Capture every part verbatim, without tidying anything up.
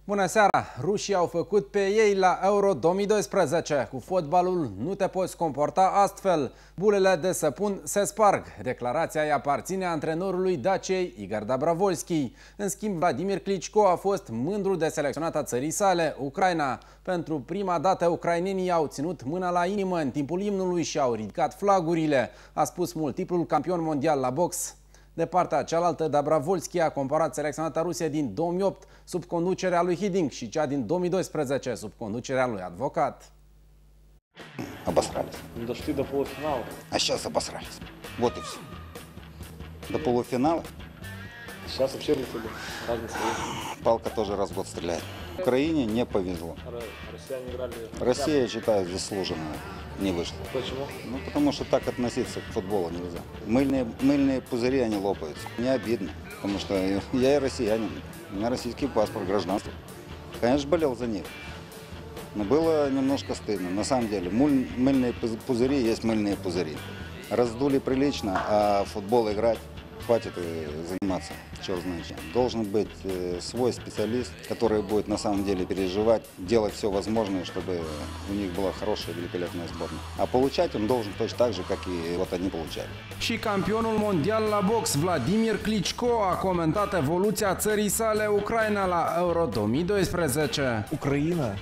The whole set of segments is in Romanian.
Bună seara! Rușii au făcut pe ei la Euro două mii doisprezece. Cu fotbalul nu te poți comporta astfel. Bulele de săpun se sparg. Declarația îi aparține antrenorului Daciei Igor Dabravolski. În schimb, Vladimir Klitschko a fost mândru de selecționata țării sale, Ucraina. Pentru prima dată, ucrainenii au ținut mâna la inimă în timpul imnului și au ridicat flagurile, a spus multiplul campion mondial la box. De partea cealaltă, Dabravolski a comparat selecționata Rusie din două mii opt sub conducerea lui Hiddink și cea din două mii doisprezece sub conducerea lui Advocat. Обосрались. Дошли до полуфинала. А сейчас обосрались. Вот и все. До полуфинала. Сейчас вообще выходит. Разница есть. Палка тоже раз в год стреляет. Украине не повезло. Россияне играли. Россия, я считаю, заслуженно не вышла. Почему? Ну, потому что так относиться к футболу нельзя. Мыльные, мыльные пузыри, они лопаются. Мне обидно, потому что я и россиянин. У меня российский паспорт, гражданство. Конечно, болел за них. Но было немножко стыдно. На самом деле, мыльные пузыри есть мыльные пузыри. Раздули прилично, а в футбол играть хватит заниматься, черт знает чем. Должен быть свой специалист, который будет на самом деле переживать, делать все возможное, чтобы у них была хорошая, великолепная сборная. А получать он должен точно так же, как и вот они получали. Și campionul mondial la box, Vladimir Klitschko, a comentat evoluția țării sale, Ucraina, la Euro două mii doisprezece. Украина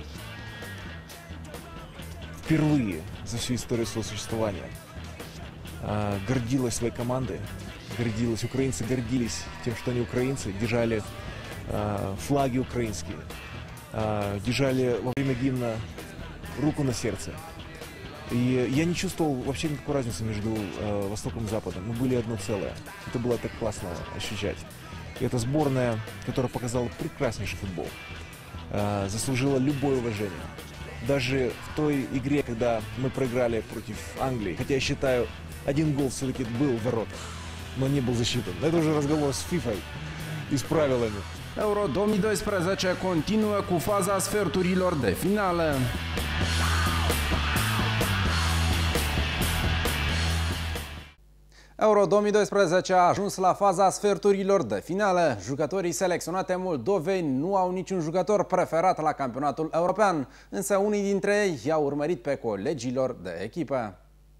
впервые за всю историю своего существования гордилась своей командой. Гордилась, украинцы гордились тем, что они украинцы, держали э, флаги украинские, э, держали во время гимна руку на сердце. И я не чувствовал вообще никакой разницы между э, Востоком и Западом. Мы были одно целое. Это было так классно ощущать. И эта сборная, которая показала прекраснейший футбол, э, заслужила любое уважение. Даже в той игре, когда мы проиграли против Англии, хотя я считаю, один гол все-таки был в воротах, но не был засчитан. Это уже разговор с FIFA и с правилами. Euro două mii doisprezece continuă cu faza sferturilor de finale. Euro două mii doisprezece a ajuns la faza sferturilor de finale. Jucătorii selecționate Moldovei nu au niciun jucător preferat la campionatul european, însă unii dintre ei i-au urmărit pe colegilor de echipă.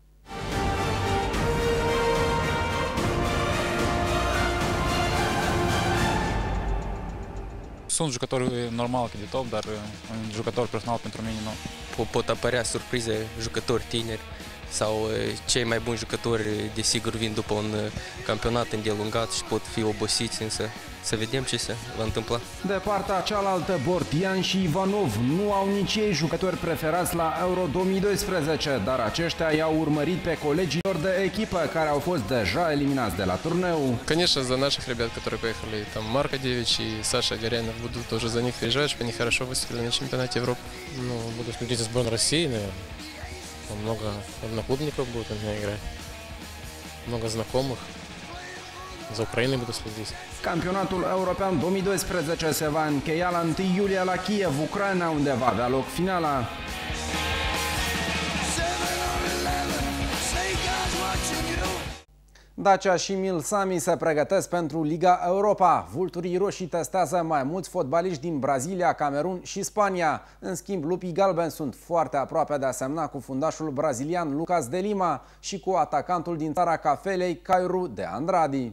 Sunt jucători normal de top, dar un jucător personal pentru mine nu. Pot apărea surprize, jucători tineri sau cei mai buni jucători, desigur, vin după un campionat îndelungat și pot fi obosiți, însă să vedem ce se va întâmpla. De partea cealaltă, Bordian și Ivanov nu au nici ei jucători preferați la Euro două mii doisprezece, dar aceștia i-au urmărit pe colegilor de echipă care au fost deja eliminați de la turneu. Конечно, за наших ребят, которые поехали, там Марко Девич и Саша Горянов, буду тоже за них переживать, что они хорошо выступили на чемпионате Европы. Ну, буду следить за сборной России, наверное. Много одноклубников будет у меня играть, много знакомых. За Украиной буду следить. Campionatul european două mii doisprezece se va încheia la întâi iulie la Kiev, Ucraina, unde va avea loc finala. Dacia și Milsami se pregătesc pentru Liga Europa. Vulturii roșii testează mai mulți fotbaliști din Brazilia, Camerun și Spania. În schimb, lupii galbeni sunt foarte aproape de a semna cu fundașul brazilian Lucas de Lima și cu atacantul din țara cafelei Cairo de Andrade.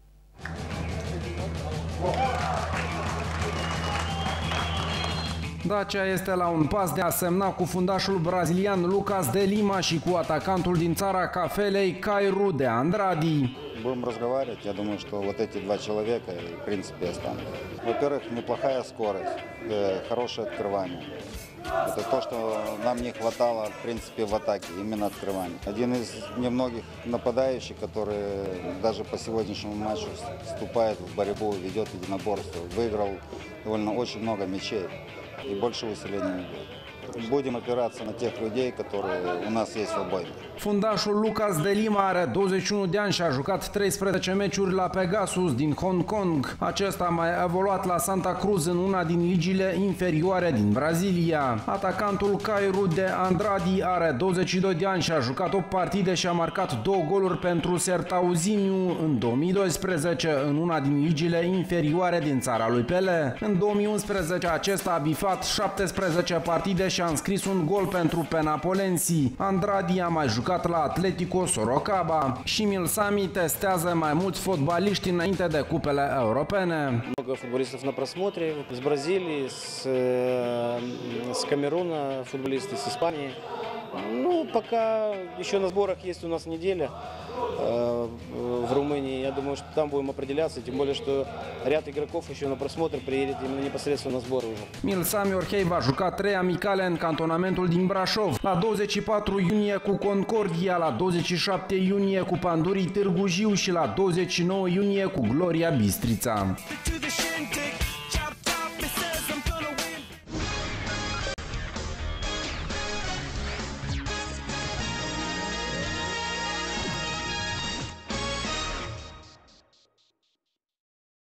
Dacia este la un pas de a semna cu fundașul brazilian Lucas de Lima și cu atacantul din țara cafelei Cairo de Andrade. Будем разговаривать. Я думаю, что вот эти два человека, в принципе, останутся. Во-первых, неплохая скорость, хорошее открывание. Это то, что нам не хватало, в принципе, в атаке, именно открывание. Один из немногих нападающих, который даже по сегодняшнему матчу вступает в борьбу, ведет единоборство, выиграл довольно очень много мячей и больше усиления не будет. будем опираться на тех людей, которые у нас есть в обойме. Fundașul Lucas de Lima are douăzeci și unu de ani și a jucat treisprezece meciuri la Pegasus din Hong Kong. Acesta a mai evoluat la Santa Cruz în una din ligile inferioare din Brazilia. Atacantul Cairu de Andrade are douăzeci și doi de ani și a jucat opt partide și a marcat două goluri pentru Sertauziniu în două mii doisprezece în una din ligile inferioare din țara lui Pele. În două mii unsprezece acesta a bifat șaptesprezece partide și a înscris un gol pentru Penapolensi. Andrade a mai jucat la Atletico Sorocaba și Milsami testează mai mulți fotbaliști înainte de cupele europene. Много футболистов на просмотре. С Бразилии, с, с Камеруна футболисты, с Испании. Ну, пока еще на сборах есть у нас неделя в Румынии. Я думаю, что там будем определяться, тем более, что ряд игроков еще на просмотр приедет именно непосредственно на сборы уже. Milsami Orhei va juca trei amicale în cantonamentul din Brașov, la douăzeci și patru iunie cu Concordia, la douăzeci și șapte iunie cu Pandurii Târgu Jiu și la douăzeci și nouă iunie cu Gloria Bistrița.